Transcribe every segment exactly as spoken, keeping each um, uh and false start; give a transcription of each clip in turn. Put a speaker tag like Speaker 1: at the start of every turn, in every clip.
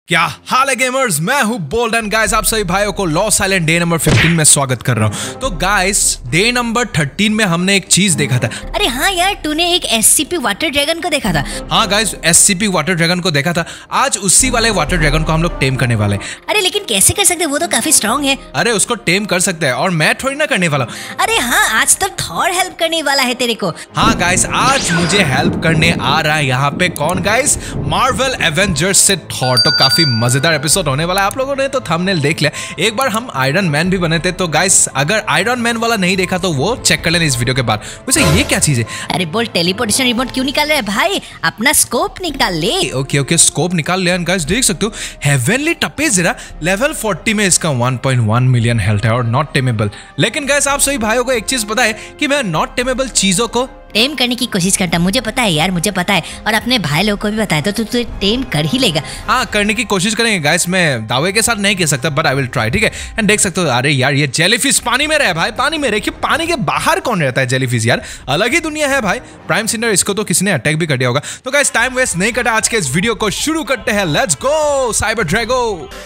Speaker 1: क्या हाल है गेमर्स, मैं हूं बोल्ड एंड गाइस आप सभी भाइयों को लॉस आइलैंड डे नंबर पंद्रह में स्वागत कर रहा हूं। तो गाइस डे नंबर तेरह में हमने एक चीज देखा था।
Speaker 2: अरे हाँ यार, तूने एक एससीपी वाटर ड्रैगन को देखा था।
Speaker 1: हाँ गाइस, एससीपी वाटर ड्रैगन को देखा था। आज उसी वाले वाटर ड्रैगन को हम लोग टेम करने वाले।
Speaker 2: अरे लेकिन कैसे कर सकते, वो तो काफी स्ट्रॉन्ग है।
Speaker 1: अरे उसको टेम कर सकते हैं और मैं थोड़ी ना करने वाला हूँ।
Speaker 2: अरे हाँ, आज तो थॉर हेल्प करने वाला है तेरे को।
Speaker 1: हाँ गाइस, आज मुझे हेल्प करने आ रहा है यहाँ पे कौन गाइस, मार्वल एवेंजर्स से थॉर। तो काफी मजेदार एपिसोड होने वाला है। आप लोगों ने तो थंबनेल देख लिया। एक बार हम आयरन मैन भी बने थे। तो गाइस अगर आयरन मैन वाला नहीं देखा तो वो चेक कर लेना इस वीडियो के बाद। वैसे ये क्या चीज है?
Speaker 2: अरे बोल, टेलीपोर्टेशन रिमोट क्यों निकाल रहा है भाई? अपना स्कोप निकाल ले।
Speaker 1: ओके ओके स्कोप निकाल लिया। गाइस देख सकते हो हेवनली टपेजरा लेवल चालीस में इसका one point one million health है और नॉट टेमेबल। लेकिन गाइस आप सभी भाइयों को एक चीज पता है कि मैं नॉट टेमेबल चीजों को
Speaker 2: टेम करने की कोशिश करता। मुझे पता है यार, मुझे पता है और अपने भाई लोगों को भी पता है। तो तू तो टेम कर ही लेगा।
Speaker 1: हाँ करने की कोशिश करेंगे गाइस। मैं दावे के साथ नहीं कह सकता बट आई विल ट्राई, ठीक है। एंड देख सकते हो, अरे यार ये जेलीफिश पानी में रहे भाई, पानी में रहे। कि पानी के बाहर कौन रहता है जेलीफिश यार? अलग ही दुनिया है भाई। प्राइम सिंडर इसको तो किसी ने अटैक भी कर दिया होगा। तो गाइस टाइम वेस्ट नहीं करता, आज के इस वीडियो को शुरू करते हैं। Let's go cyber Drago.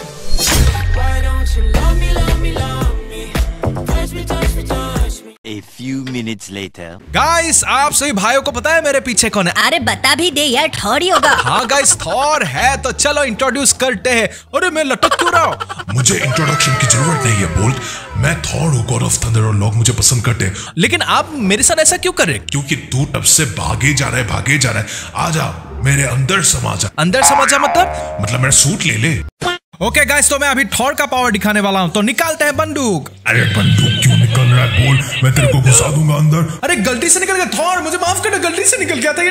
Speaker 3: A few minutes later.
Speaker 1: Guys आप सभी भाइयों को पता है मेरे पीछे कौन है?
Speaker 2: अरे बता भी दे यार, थॉर ही होगा।
Speaker 1: हाँ गाइस थॉर है। तो चलो इंट्रोड्यूस करते हैं। अरे मैं लटक क्यों रहा हूँ?
Speaker 4: मुझे इंट्रोडक्शन की जरूरत नहीं है बोल्ट। मैं थॉर हूँ, गॉड ऑफ थंडर, और लोग मुझे पसंद करते हैं।
Speaker 1: लेकिन आप मेरे साथ ऐसा क्यों कर रहे हैं?
Speaker 4: क्योंकि तू तब से भागे जा रहा है भागे जा रहा है। आजा मेरे अंदर समा जा।
Speaker 1: अंदर समझ जा मतलब?
Speaker 4: मतलब मेरा सूट ले ले।
Speaker 1: ओके okay गाइस, तो मैं अभी थॉर का पावर दिखाने वाला हूँ। तो निकालते हैं बंदूक।
Speaker 4: अरे बंदूक क्यों निकल रहा है बोल? मैं तेरे को घुसा दूंगा अंदर।
Speaker 1: अरे गलती से निकल गया थॉर, मुझे माफ करना, गलती से निकल गया था ये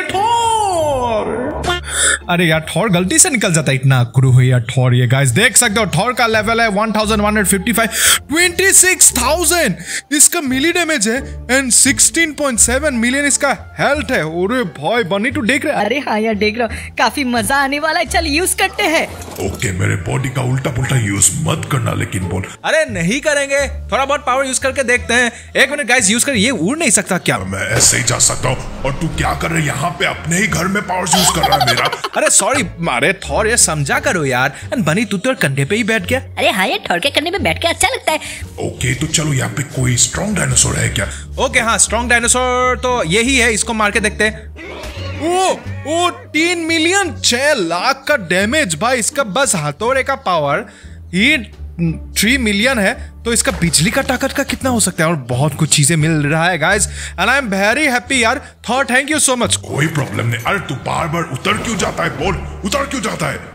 Speaker 1: थॉर। अरे यार थॉर गलती से निकल जाता है। इतना क्रू है यार थॉर। ये गाइस देख सकते हो थॉर का लेवल है one thousand one hundred fifty five, twenty six thousand इसका मिली डैमेज है and sixteen point seven million इसका हेल्थ है। अरे भाई बनी तू देख रहा है?
Speaker 2: अरे हाँ यार देख रहा हूँ, काफी मजा आने वाला है। चल यूज करते हैं।
Speaker 4: ओके मेरे बॉडी का उल्टा पुल्टा यूज मत करना लेकिन बोल।
Speaker 1: अरे नहीं करेंगे, थोड़ा बहुत पावर यूज करके देखते हैं। एक मिनट गाइस यूज कर। ये उड़ नहीं सकता क्या?
Speaker 4: मैं ऐसे ही जा सकता हूँ। और तू क्या कर रहा है यहाँ पे? अपने ही घर में पावर यूज कर रहा है मेरा।
Speaker 1: अरे सॉरी मारे थॉर, ये समझा करो यार। एंड बनी तू तो कंधे पे ही बैठ गया।
Speaker 2: अरे हाँ यार, थॉर के करने में बैठ के अच्छा लगता है।
Speaker 4: ओके तो चलो, यहाँ पे कोई स्ट्रॉन्ग डायनासोर है क्या?
Speaker 1: ओके हाँ स्ट्रॉन्ग डायनासोर तो यही है, इसको मार के देखते हैं। ओ ओ तीन मिलियन छह लाख का डैमेज भाई। इसका बस हथौड़े का पावर ही थ्री मिलियन है। तो इसका बिजली का ताकत का कितना हो सकता है? और बहुत कुछ चीजें मिल रहा है guys and I am very happy यार। Thor thank you so much.
Speaker 4: कोई प्रॉब्लम नहीं। अरे तू बार बार उतर क्यों जाता है बोल? उतर क्यों जाता है?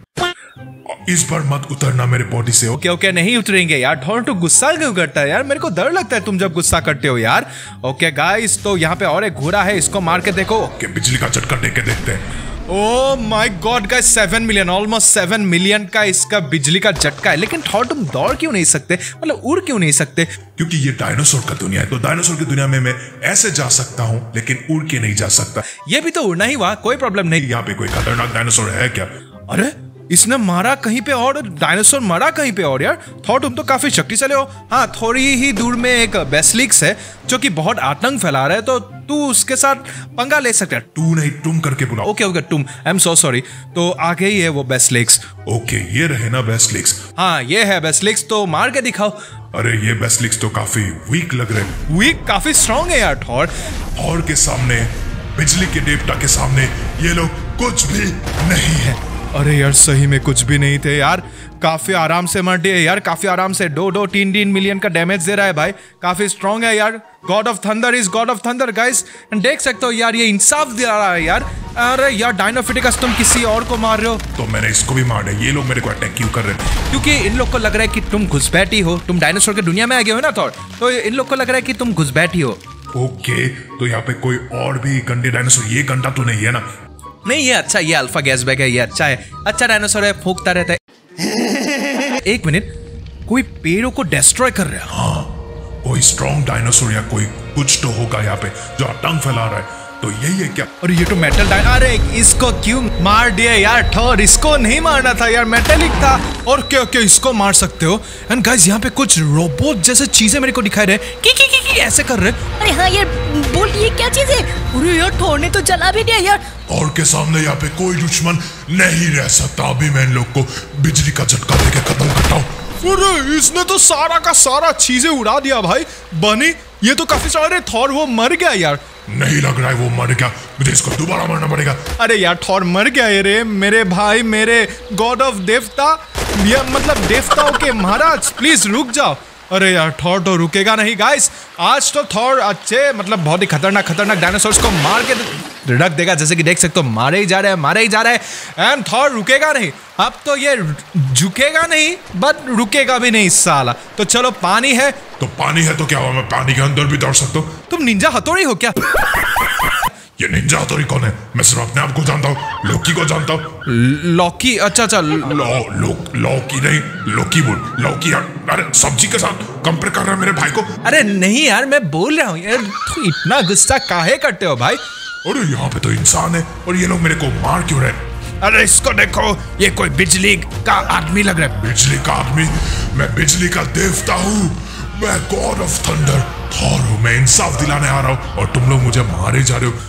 Speaker 4: इस बार मत उतरना मेरे बॉडी से।
Speaker 1: ओके ओके नहीं उतरेंगे यार। थॉर तो गुस्सा क्यों करता है यार? मेरे को डर लगता है तुम जब गुस्सा करते हो यार। ओके गाइस, तो यहाँ पे और एक घोड़ा है, इसको मार के देखो।
Speaker 4: ओके बिजली का झटका दे के देखते हैं।
Speaker 1: Oh my god guys, seven million, almost seven million का इसका बिजली का झटका है। लेकिन थॉर तुम दौड़ क्यों नहीं सकते? मतलब उड़ क्यों नहीं सकते?
Speaker 4: क्योंकि ये डायनासोर का दुनिया है। तो डायनासोर की दुनिया में मैं ऐसे जा सकता हूँ लेकिन उड़ के नहीं जा सकता।
Speaker 1: ये भी तो उड़ना ही हुआ, कोई प्रॉब्लम नहीं।
Speaker 4: यहाँ पे कोई खतरनाक डायनासोर है क्या?
Speaker 1: अरे इसने मारा कहीं पे और, डायनासोर मरा कहीं पे और। यार थॉर तुम तो काफी शक्तिशाली हो। हाँ थोड़ी ही दूर में एक बेसलिक्स है जो कि बहुत आतंक फैला रहा है। तो तू उसके साथ पंगा ले सकता है।
Speaker 4: तू नहीं तुम करके बुलाओ।
Speaker 1: ओके ओके तुम, आई एम सो सॉरी। तो आगे ही है वो बेसलिक्स।
Speaker 4: ओके ये रहे ना बेसलिक्स?
Speaker 1: हाँ ये है बेसलिक्स, तो मार के दिखाओ।
Speaker 4: अरे ये बेसलिक्स तो काफी वीक लग रहे हैं।
Speaker 1: वीक? काफी स्ट्रॉन्ग है यार थॉर।
Speaker 4: थॉर के सामने, बिजली के देवता के सामने ये लोग कुछ भी नहीं है।
Speaker 1: अरे यार सही में कुछ भी नहीं थे यार। काफी आराम से मर दिए यार, काफी आराम से। दो दो तीन तीन मिलियन का डैमेज दे रहा है भाई। काफी स्ट्रॉन्ग है यार। God of thunder is god of thunder guys. देख सकते हो यार, ये इंसाफ दे रहा है यार। अरे यार डायनाफिटिकस तुम किसी और को मार रहे हो।
Speaker 4: तो मैंने इसको भी मार दिया। ये लोग मेरे को अटैक क्यों कर रहे हैं?
Speaker 1: क्योंकि इन लोग को लग रहा है कि तुम घुसपैठी हो। तुम डायनासोर की दुनिया में आ गए हो ना थॉर, तो इन लोग को लग रहा है कि तुम घुसपैठी हो।
Speaker 4: ओके तो यहाँ पे कोई और भी गंदे डायनासोर, ये गंदा तो नहीं है ना?
Speaker 1: नहीं ये अच्छा, ये अल्फा गैस बैग है, ये अच्छा है। अच्छा डायनासोर है, फूंकता रहता है। एक मिनट, कोई पेड़ों को डिस्ट्रॉय कर रहा है।
Speaker 4: हाँ कोई स्ट्रॉन्ग डायनासोर या कोई कुछ तो होगा यहाँ पे जो आतंक फैला रहा है। तो यही है क्या?
Speaker 1: और ये तो मेटल डायना। अरे इसको क्यों मार दिया यार थॉर? इसको नहीं मारना था यार, मेटेलिक था। और क्या क्या इसको मार सकते हो? एंड गाइस यहाँ पे कुछ रोबोट जैसे चीजें मेरे को दिखाई रहे, की की की ऐसे कर रहे।
Speaker 2: अरे हाँ यार बोल, ये क्या चीज है? अरे यार थॉर ने तो जला भी दिया यार।
Speaker 4: और के सामने यहाँ पे कोई दुश्मन नहीं रह सकता। अभी मैं इन लोग को बिजली का झटका देके खत्म करता हूँ।
Speaker 1: अरे इसने तो सारा का सारा चीजें उड़ा दिया भाई। बनी ये तो काफी सारे थॉर वो मर गया यार।
Speaker 4: नहीं लग रहा है वो मर गया, मुझे इसको दोबारा मारना पड़ेगा।
Speaker 1: अरे यार थॉर मर गया ये रे मेरे भाई, मेरे गॉड ऑफ देवता, ये मतलब देवताओं के महाराज, प्लीज रुक जाओ। अरे यार थॉर तो रुकेगा नहीं गाइस। आज तो थॉर अच्छे मतलब बहुत ही खतरनाक खतरनाक डायनासोर्स को मार के रख देगा। जैसे कि देख सकते हो मारे ही जा रहे हैं मारे ही जा रहे हैं एंड थॉर रुकेगा नहीं। अब तो ये झुकेगा नहीं बट रुकेगा भी नहीं साला। तो चलो पानी है
Speaker 4: तो पानी है तो क्या हुआ, मैं पानी के अंदर भी दौड़ सकता हूँ।
Speaker 1: तुम निंजा हथौड़ी हो क्या?
Speaker 4: ये निंजा हथौड़ी कौन है? मैं सिर्फ अपने आप को जानता हूँ, लौकी को जानता हूँ।
Speaker 1: लौकी? अच्छा अच्छा
Speaker 4: लो लो लौकी नहीं लौकी बोल, लौकी यार। अरे सब्जी के साथ कंपेयर कर रहा है मेरे भाई को।
Speaker 1: अरे नहीं यार मैं बोल रहा हूँ यार, तो इतना गुस्सा काहे करते हो भाई?
Speaker 4: अरे यहाँ पे तो इंसान है और ये लोग मेरे को मार क्यों रहे?
Speaker 1: अरे इसको देखो, ये कोई बिजली का आदमी लग रहा है।
Speaker 4: बिजली का आदमी? मैं बिजली का देवता हूँ, मैं गॉड ऑफ थंडर थॉर हूँ। मैं इंसाफ दिलाने आ रहा हूँ और तुम लोग मुझे मारे जा रहे हो।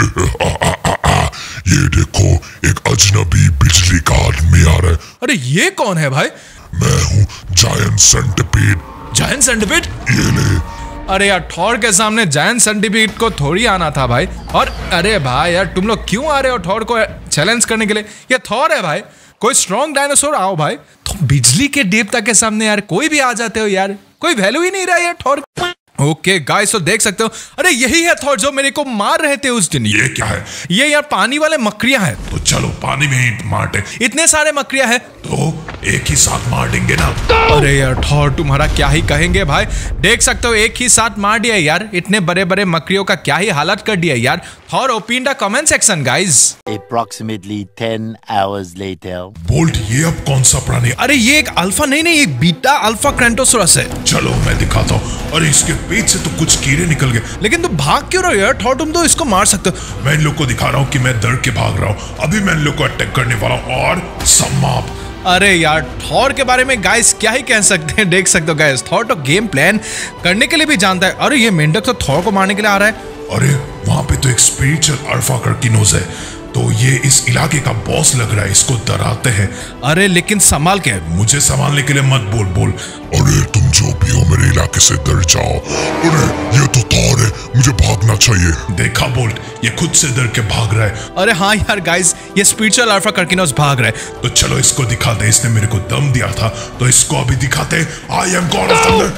Speaker 4: आ, आ, आ, आ, ये देखो एक अजनबी बिजली का आदमी आ रहा है।
Speaker 1: अरे ये कौन है भाई?
Speaker 4: मैं हूँ जायंट सेंटिपीड।
Speaker 1: Giant centipede?
Speaker 4: ये ले।
Speaker 1: अरे यार थॉर के सामने जायंट सेंटिपीड को थोड़ी आना था भाई। और अरे भाई यार तुम लोग क्यों आ रहे हो थॉर को चैलेंज करने के लिए? ये थॉर है भाई, कोई स्ट्रॉन्ग डायनासोर आओ भाई। तुम बिजली के देवता के सामने यार कोई भी आ जाते हो यार, कोई वैल्यू ही नहीं रहा यार थॉर। ओके गाइस तो देख सकते हो, अरे यही है थॉर जो मेरे को मार रहे थे उस दिन।
Speaker 4: ये क्या है?
Speaker 1: ये यार पानी वाले मकड़ियां हैं।
Speaker 4: तो चलो पानी में ही मारते।
Speaker 1: इतने सारे मकड़ियां हैं
Speaker 4: तो एक ही साथ मार देंगे ना।
Speaker 1: अरे यार थॉर तुम्हारा क्या ही कहेंगे भाई, देख सकते हो एक ही साथ मार दिया यार। इतने बड़े बड़े मकड़ियों का क्या ही हालत कर दिया यार। Thor open in the comment section guys.
Speaker 3: Approximately ten hours later.
Speaker 4: Bolt ये अब कौन सा प्राणी?
Speaker 1: अरे ये एक अल्फा नहीं नहीं एक बीटा अल्फा क्रेंटोसोरस है।
Speaker 4: चलो मैं दिखाता हूँ। अरे इसके पेट से तो कुछ कीड़े निकल गए।
Speaker 1: लेकिन तुम भाग क्यों रहे हो यार थॉर? तुम तो इसको मार सकते हो।
Speaker 4: मैं इन लोग को दिखा रहा हूँ कि मैं डर के भाग रहा हूँ। अभी मैं इन लोग को अटैक करने वाला हूँ और समाप्त।
Speaker 1: अरे यार थॉर के बारे में गाइस क्या ही कह सकते हैं, देख सकते हो गाइस थॉर तो गेम प्लान करने के लिए भी जानता है। अरे ये मेंढक तो थॉर को मारने के लिए आ रहा है।
Speaker 4: अरे वहां पे तो एक स्पिरिचुअल अल्फा कर्किनोस है, तो ये इस इलाके का बॉस लग रहा है, इसको डराते हैं।
Speaker 1: अरे लेकिन संभाल के।
Speaker 4: मुझे संभालने के लिए मत बोल बोल। अरे तुम जो भी हो मेरे इलाके से डर जाओ। अरे ये तो थॉर है, मुझे भागना चाहिए। देखा बोल्ट, ये खुद से डर के भाग रहा है।
Speaker 1: अरे हाँ यार गाइस ये स्पिरिचुअल अल्फा कर्किनोस भाग रहा है।
Speaker 4: तो चलो इसको दिखाते, इसने मेरे को दम दिया था तो इसको अभी दिखाते। I am god of thunder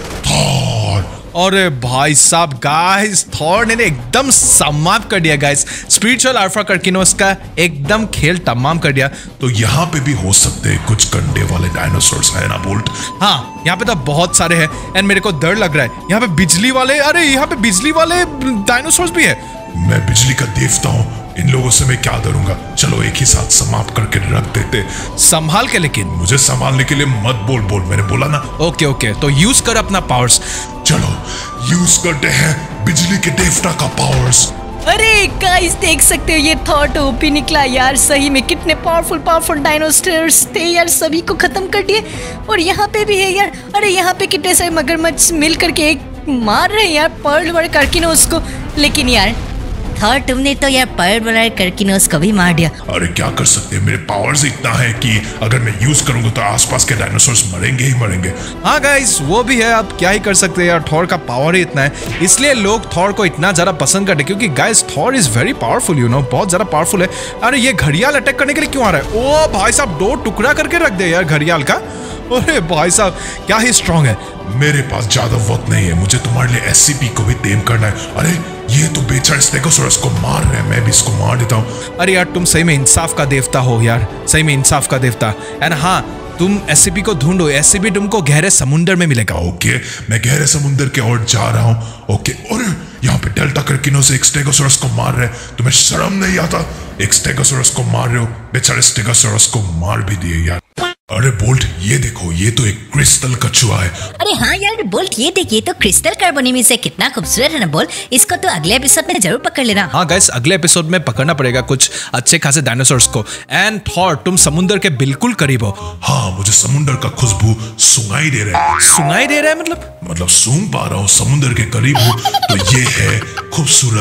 Speaker 4: Thor.
Speaker 1: अरे भाई साहब गाइस थॉर ने एकदम समाप्त कर दिया गाइस, स्पिरिचुअल अल्फा कर्किनोस का एकदम खेल तमाम कर दिया।
Speaker 4: तो यहाँ पे भी हो सकते हैं कुछ कंडे वाले डायनासोर्स है ना बोल्ट?
Speaker 1: हाँ यहाँ पे तो बहुत सारे हैं एंड मेरे को डर लग रहा है। यहाँ पे बिजली वाले, अरे यहाँ पे बिजली वाले डायनासोर्स भी है।
Speaker 4: मैं बिजली का देवता हूँ, इन लोगों से मैं क्या डरूंगा। चलो एक ही साथ समाप्त करके रख देते।
Speaker 1: संभाल के, लेकिन
Speaker 4: मुझे संभालने के लिए मत बोल बोल, मैंने बोला ना।
Speaker 1: ओके ओके तो यूज कर अपना पावर्स।
Speaker 4: चलो यूज करते हैं बिजली के देवता का पावर्स।
Speaker 5: अरे गाइस देख सकते हो ये थॉर ओपी निकला यार। सही में कितने पावरफुल पावरफुल डायनासोर्स थे यार, सभी को खत्म कर दिए। और यहाँ पे भी है यार, अरे यहाँ पे कितने सारे मगरमच्छ मिल करके एक मार रहे हैं यार पर्ल वर्ल्ड कर्किनोस को। लेकिन यार
Speaker 2: थॉर तुमने तो यार पर्ल वर्ल्ड कर्किनोस को भी मार दिया।
Speaker 4: अरे क्या कर सकते हैं, मेरे पावर्स इतना है कि अगर मैं यूज करूंगा तो आसपास के डायनासोर्स मरेंगे ही मरेंगे।
Speaker 1: हाँ गाइस वो भी है, अब क्या ही कर सकते हैं यार, थॉर का पावर ही इतना है, इसलिए लोग थॉर को इतना ज्यादा पसंद करते हैं। क्योंकि guys Thor is very powerful, you know, बहुत ज्यादा पावरफुल है। अरे ये घड़ियाल अटैक करने के लिए क्यों आ रहा है? ओ भाई साहब दो टुकड़ा करके रख दे यार घड़ियाल का। अरे भाई साहब क्या ही स्ट्रांग है।
Speaker 4: मेरे पास ज्यादा वक्त नहीं है, मुझे तुम्हारे लिए एससीपी को भी टेम करना है। अरे ये तो बेचारे स्टेगोसोरस को मार रहे हैं, मैं भी इसको मार देता हूँ।
Speaker 1: अरे यार तुम सही में इंसाफ का देवता हो यार, सही में इंसाफ का देवता। एंड हाँ तुम एससीपी को ढूंढो, एससीपी तुमको गहरे समुद्र में मिलेगा।
Speaker 4: ओके मैं गहरे समुद्र के ओर जा रहा हूँ। ओके अरे यहाँ पे डेल्टा कर्किनोस एक स्टेगोसोरस को मार रहे हैं, तुम्हें शर्म नहीं आता? एक स्टेगोसोरस को मार रहे हो, बेचारे स्टेगोसोरस को मार भी दिए यार। अरे बोल्ट ये देखो, ये तो एक क्रिस्टल कछुआ है।
Speaker 2: अरे हाँ यार बोल्ट ये देखिए तो क्रिस्टल कार्बोनिमी से कितना खूबसूरत है ना बोल। इसको तो अगले एपिसोड में जरूर पकड़ लेना।
Speaker 1: हाँ गाइस अगले एपिसोड में पकड़ना पड़ेगा कुछ अच्छे खासे डायनासोर्स को। एंड थॉर तुम समुद्र के बिल्कुल करीब हो।
Speaker 4: हाँ मुझे समुद्र का खुशबू सुनाई दे रहा है।
Speaker 1: सुनाई दे रहा है मतलब?
Speaker 4: मतलब सूंघ पा रहा हूँ, समुद्र के करीब हूँ। तो ये है खूबसूरत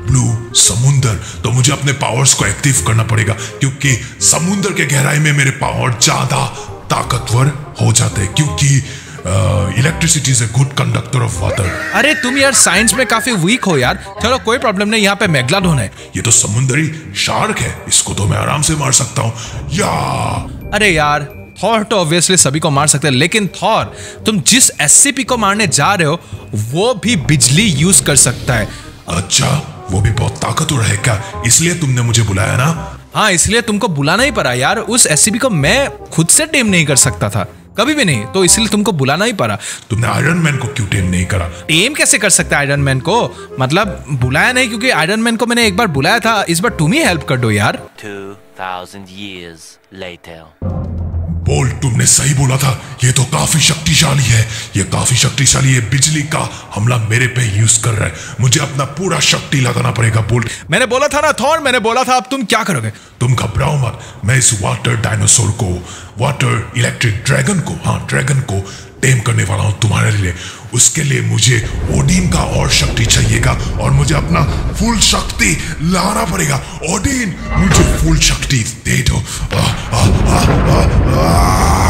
Speaker 4: ब्लू समुंदर, तो मुझे अपने पावर्स को एक्टिव करना पड़ेगा क्योंकि समुंदर के गहराई में मेरे पावर ज्यादा ताकतवर हो जाते हैं क्योंकि electricity is a good conductor of water.
Speaker 1: अरे तुम यार साइंस में काफी वीक हो यार। चलो कोई प्रॉब्लम नहीं, यहाँ पे मेगलाडोन है।
Speaker 4: ये तो समुद्री शार्क है, इसको तो मैं आराम से मार सकता हूँ। या
Speaker 1: अरे यार थॉर तो ऑब्वियसली सभी को मार सकते हैं, लेकिन थॉर तुम जिस एससीपी को मारने जा रहे हो वो भी बिजली यूज कर सकता है।
Speaker 4: अच्छा, वो भी बहुत ताकतवर है क्या? इसलिए तुमने मुझे बुलाया ना?
Speaker 1: हाँ, इसलिए तुमको बुलाना ही पड़ा यार। उस एससीपी को मैं खुद से टेम नहीं कर सकता था, कभी भी नहीं, तो इसलिए तुमको बुलाना ही पड़ा।
Speaker 4: तुमने आयरन मैन को क्यों टेम नहीं करा?
Speaker 1: टेम कैसे कर सकता है आयरन मैन को? मतलब बुलाया नहीं क्योंकि आयरन मैन को मैंने एक बार बुलाया था, इस बार तुम ही हेल्प कर दो यार।
Speaker 3: Two thousand years later.
Speaker 4: Bolt, तुमने सही बोला था, ये तो काफी शक्तिशाली है। ये काफी शक्तिशाली है, बिजली का हमला मेरे पे यूज कर रहा है। मुझे अपना पूरा शक्ति लगाना पड़ेगा बोल्ट।
Speaker 1: मैंने बोला था ना थॉर, मैंने बोला था। अब तुम क्या करोगे?
Speaker 4: तुम घबराओ मत, मैं इस वाटर डायनासोर को, वाटर इलेक्ट्रिक ड्रैगन को, हाँ ड्रैगन को टेम करने वाला हूं तुम्हारे लिए। उसके लिए मुझे ओडिन का और शक्ति चाहिएगा और मुझे अपना फुल शक्ति लाना पड़ेगा। ओडिन, मुझे फुल शक्ति दे दो। आ, आ, आ, आ, आ।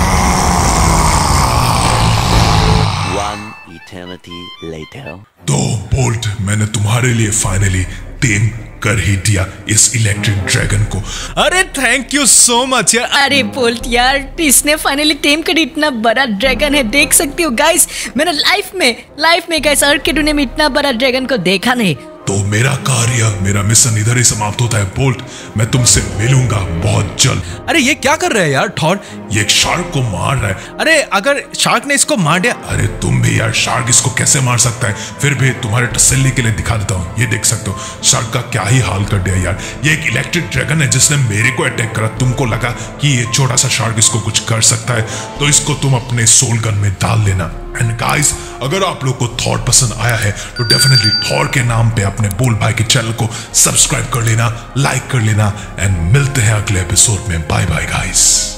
Speaker 3: One eternity later.
Speaker 4: तो बोल्ट, मैंने तुम्हारे लिए फाइनली टेम कर ही दिया इस इलेक्ट्रिक ड्रैगन को।
Speaker 1: अरे थैंक यू सो मच यार।
Speaker 5: अरे बोल्ट यार, इसने फाइनली टेम कर इतना बड़ा ड्रैगन है, देख सकते हो गाइस। मैंने लाइफ में लाइफ में गाइस अर्थ की दुनिया में इतना बड़ा ड्रैगन को देखा नहीं।
Speaker 4: तो मेरा कार्य, मेरा मिशन इधर ही समाप्त होता है बोल्ट। मैं तुमसे मिलूंगा बहुत जल्द।
Speaker 1: अरे ये क्या कर रहे हैं यार थॉर?
Speaker 4: ये एक शार्क को मार रहा है।
Speaker 1: अरे अगर शार्क ने इसको मार दिया?
Speaker 4: अरे तुम भी यार, शार्क इसको कैसे मार सकता है? फिर भी तुम्हारे तसल्ली के लिए दिखा देता हूँ, ये देख सकते हो शार्क का क्या ही हाल कर दिया यार। ये एक इलेक्ट्रिक ड्रैगन है जिसने मेरे को अटैक करा। तुमको लगा कि ये छोटा सा शार्क इसको कुछ कर सकता है, तो इसको तुम अपने सोल गन में डाल लेना। एंड गाइस, अगर आप लोग को थॉर पसंद आया है तो डेफिनेटली थॉर के नाम पे अपने बोल भाई के चैनल को सब्सक्राइब कर लेना, लाइक कर लेना, एंड मिलते हैं अगले एपिसोड में। Bye bye guys.